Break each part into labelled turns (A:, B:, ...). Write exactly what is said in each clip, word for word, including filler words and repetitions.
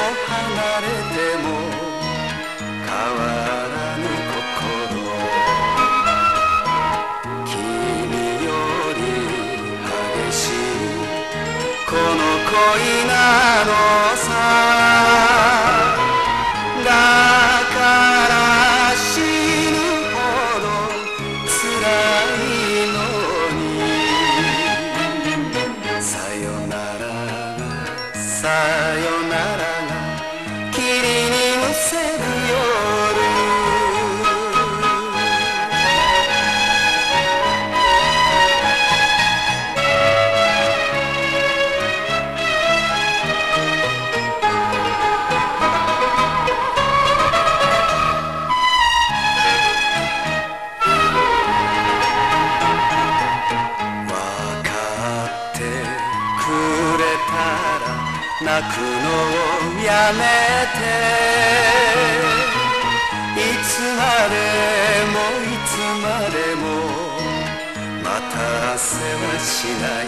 A: 離れても変わらぬ心、君より激しいこの恋なのさ。だから死ぬほど辛いのに、さよならがさよならが霧にむせる夜。泣くのをやめて、いつまでもいつまでもまたせはしない。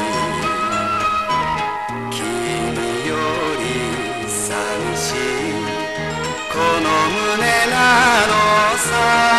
A: 君より寂しいこの胸なのさ。